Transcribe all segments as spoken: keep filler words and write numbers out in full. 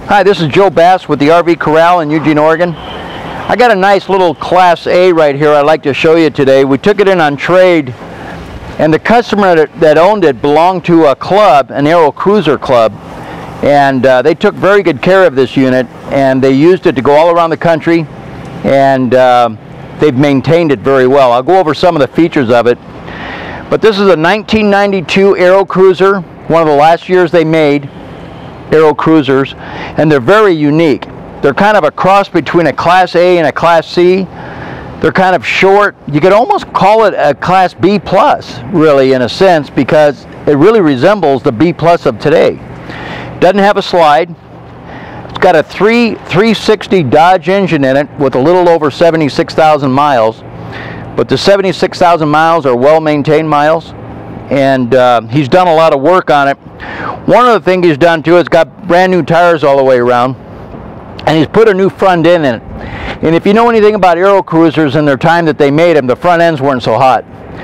Hi, this is Joe Bass with the R V Corral in Eugene, Oregon. I got a nice little Class A right here I'd like to show you today. We took it in on trade, and the customer that, that owned it belonged to a club, an Aero Cruiser club, and uh, they took very good care of this unit, and they used it to go all around the country, and uh, they've maintained it very well. I'll go over some of the features of it. But this is a nineteen ninety-two Aero Cruiser, one of the last years they made Aero Cruisers, and they're very unique. They're kind of a cross between a Class A and a Class C. They're kind of short. You could almost call it a Class B plus, really, in a sense, because it really resembles the B plus of today. Doesn't have a slide. It's got a three three sixty Dodge engine in it with a little over seventy-six thousand miles, but the seventy-six thousand miles are well-maintained miles, and uh, he's done a lot of work on it. One of the things he's done too is got brand new tires all the way around, and he's put a new front end in it. And if you know anything about Aero Cruisers in their time that they made them, the front ends weren't so hot.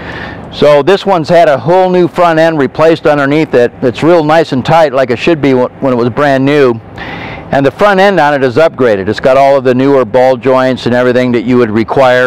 So this one's had a whole new front end replaced underneath it. It's real nice and tight like it should be when it was brand new. And the front end on it is upgraded. It's got all of the newer ball joints and everything that you would require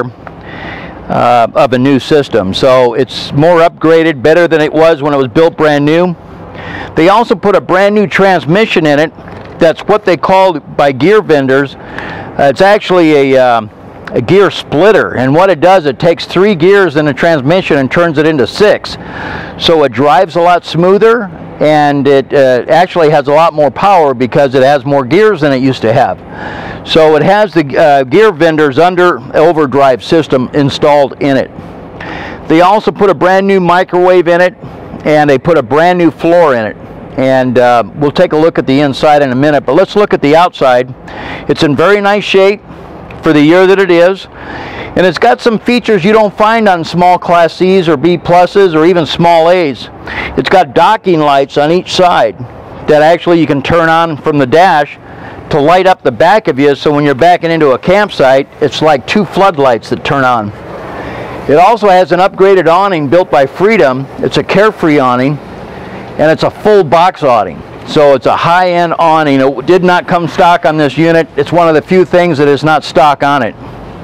uh, of a new system. So it's more upgraded, better than it was when it was built brand new. They also put a brand new transmission in it. That's what they call by gear vendors. Uh, it's actually a, um, a gear splitter, and what it does, it takes three gears in a transmission and turns it into six. So it drives a lot smoother, and it uh, actually has a lot more power because it has more gears than it used to have. So it has the uh, gear vendors under overdrive system installed in it. They also put a brand new microwave in it, and they put a brand new floor in it. And uh, we'll take a look at the inside in a minute, but let's look at the outside. It's in very nice shape for the year that it is, and it's got some features you don't find on small Class C's or B pluses or even small A's. It's got docking lights on each side that actually you can turn on from the dash to light up the back of you, so when you're backing into a campsite, it's like two floodlights that turn on. It also has an upgraded awning built by Freedom. It's a Carefree awning, and it's a full box awning. So it's a high-end awning. It did not come stock on this unit. It's one of the few things that is not stock on it.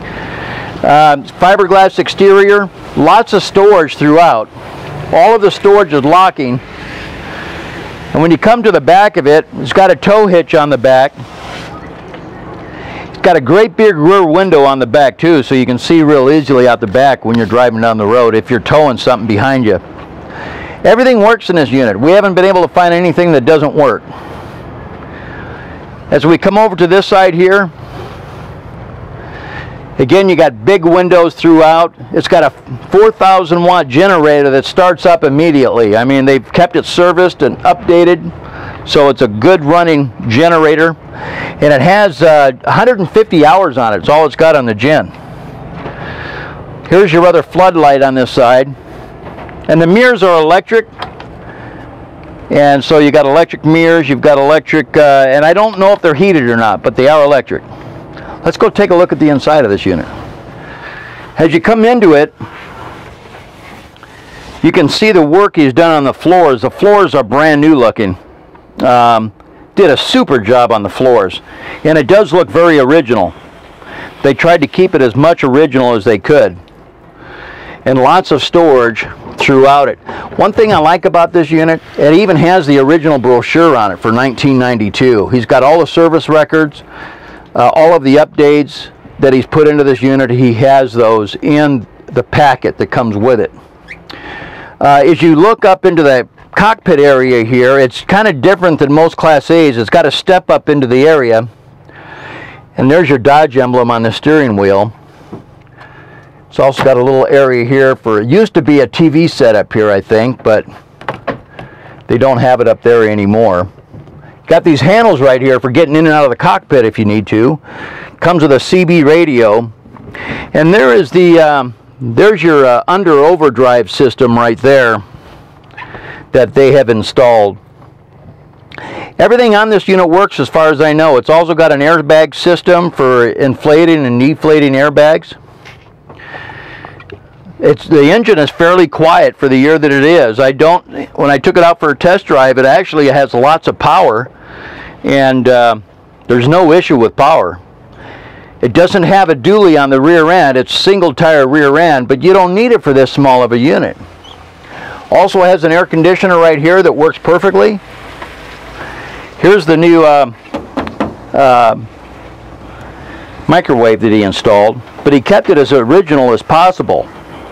Uh, fiberglass exterior, lots of storage throughout. All of the storage is locking. And when you come to the back of it, it's got a tow hitch on the back. It's got a great big rear window on the back too, so you can see real easily out the back when you're driving down the road if you're towing something behind you. Everything works in this unit. We haven't been able to find anything that doesn't work. As we come over to this side here, again, you got big windows throughout. It's got a four thousand watt generator that starts up immediately. I mean, they've kept it serviced and updated, so it's a good running generator. And it has uh, one hundred fifty hours on it. It's all it's got on the gen. Here's your other floodlight on this side. And the mirrors are electric, and so you got electric mirrors, you've got electric, uh, and I don't know if they're heated or not, but they are electric. Let's go take a look at the inside of this unit. As you come into it, you can see the work he's done on the floors. The floors are brand new looking. Um, did a super job on the floors, and it does look very original. They tried to keep it as much original as they could, and lots of storage throughout it. One thing I like about this unit, it even has the original brochure on it for nineteen ninety-two. He's got all the service records, uh, all of the updates that he's put into this unit. He has those in the packet that comes with it. Uh, as you look up into the cockpit area here, it's kind of different than most Class A's. It's got to step up into the area, and there's your Dodge emblem on the steering wheel. It's also got a little area here for, it used to be a T V set up here, I think, but they don't have it up there anymore. Got these handles right here for getting in and out of the cockpit if you need to. Comes with a C B radio. And there is the, um, there's your uh, under overdrive system right there that they have installed. Everything on this unit works as far as I know. It's also got an airbag system for inflating and deflating airbags. It's, the engine is fairly quiet for the year that it is. I don't, when I took it out for a test drive, it actually has lots of power, and uh, There's no issue with power. It doesn't have a dually on the rear end. It's single tire rear end, but you don't need it for this small of a unit. Also has an air conditioner right here that works perfectly. Here's the new uh, uh, microwave that he installed, but he kept it as original as possible.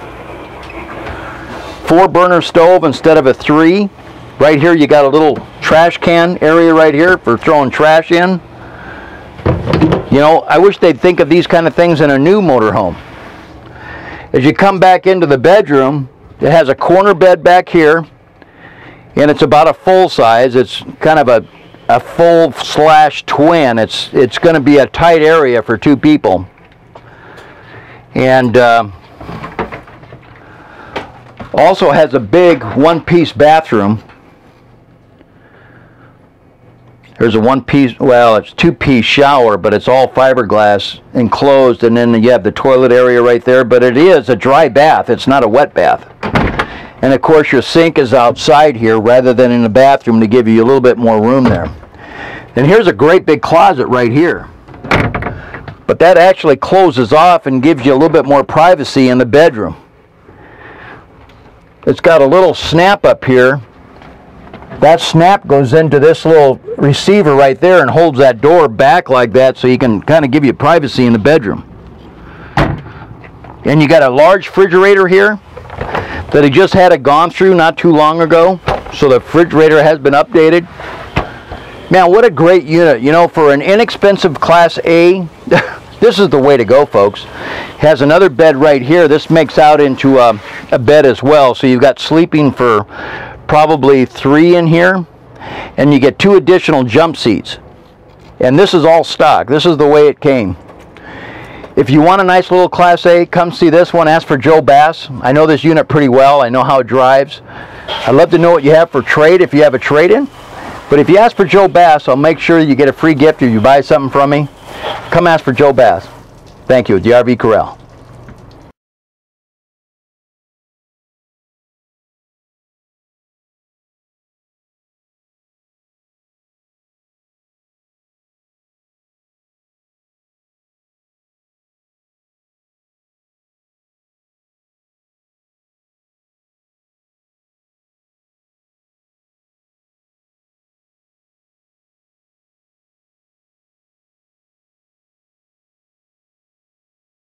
Four burner stove instead of a three. Right here you got a little trash can area right here for throwing trash in. You know, I wish they'd think of these kind of things in a new motorhome. As you come back into the bedroom, it has a corner bed back here, and it's about a full size. It's kind of a, a full slash twin. It's, it's going to be a tight area for two people. And uh, also has a big one-piece bathroom. There's a one-piece, well, it's two-piece shower, but it's all fiberglass enclosed, and then you have the toilet area right there, but it is a dry bath. It's not a wet bath. And of course your sink is outside here rather than in the bathroom to give you a little bit more room there. And here's a great big closet right here. But that actually closes off and gives you a little bit more privacy in the bedroom. It's got a little snap up here. That snap goes into this little receiver right there and holds that door back like that, so you can kind of give you privacy in the bedroom. And you got a large refrigerator here that he just had it gone through not too long ago, so the refrigerator has been updated. Man, what a great unit. You know, for an inexpensive Class A, this is the way to go, folks. Has another bed right here. This makes out into a, a bed as well, so you've got sleeping for probably three in here, and you get two additional jump seats. And this is all stock. This is the way it came. If you want a nice little Class A, come see this one. Ask for Joe Bass. I know this unit pretty well. I know how it drives. I'd love to know what you have for trade if you have a trade-in. But if you ask for Joe Bass, I'll make sure you get a free gift if you buy something from me. Come ask for Joe Bass. Thank you, the R V Corral.